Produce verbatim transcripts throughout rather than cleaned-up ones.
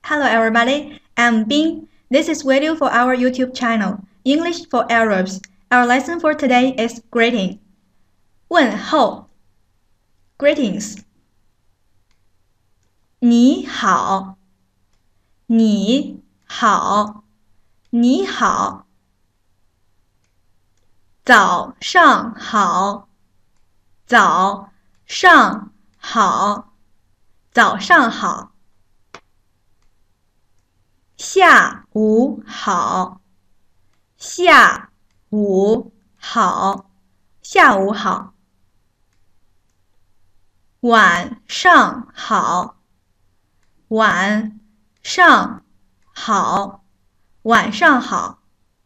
Hello everybody, I'm Bing. This is video for our YouTube channel, English for Arabs. Our lesson for today is greeting. 问候 Greetings. 你好，你好，你好。早上好，早上好，早上好。下午好，下午好，下午好。晚上好，晚上好，晚上好。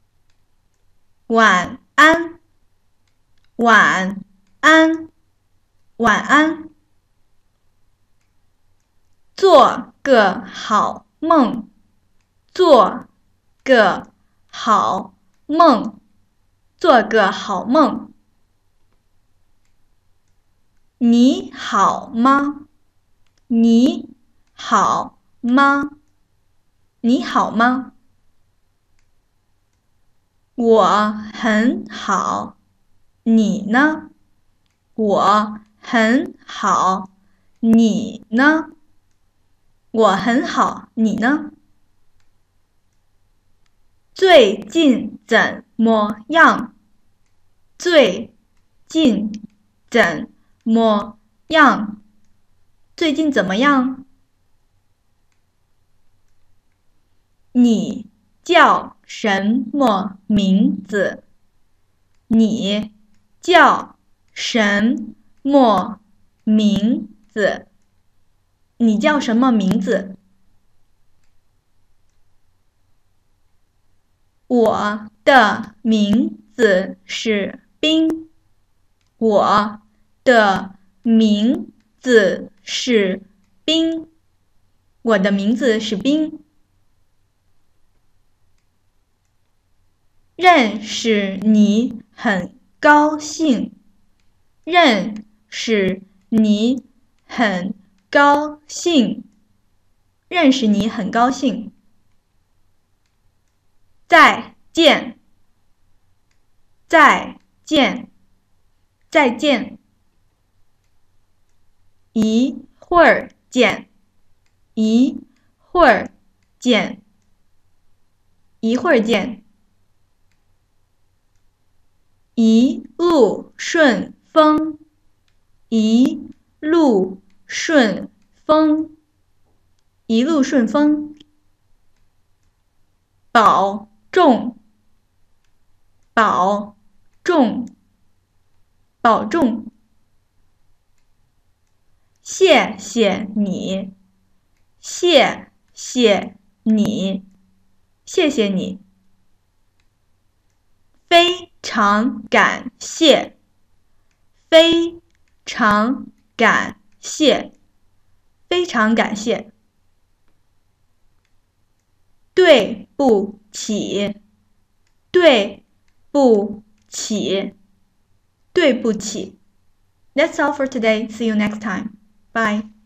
晚安，晚安，晚安。做个好梦，做个好梦，做个好梦。你好吗？你好吗？你好吗？我很好，你呢？我很好，你呢？我很好，你呢？最近怎么样？最近怎么样？最近怎么样？你叫什么名字？你叫什么名字？你叫什么名字？我的名字是冰。我的名字是冰。我的名字是冰。认识你很高兴。认识你很高兴。认识你很高兴。再见，再见，再见。一会儿见，一会儿见，一会儿见。一路顺风，一路顺风，一路顺风。保重，保重，保重。谢谢你，谢谢你，谢谢你。非常感谢，非常感谢，非常感谢。对不起，对不起，对不起。That's all for today. See you next time. Bye.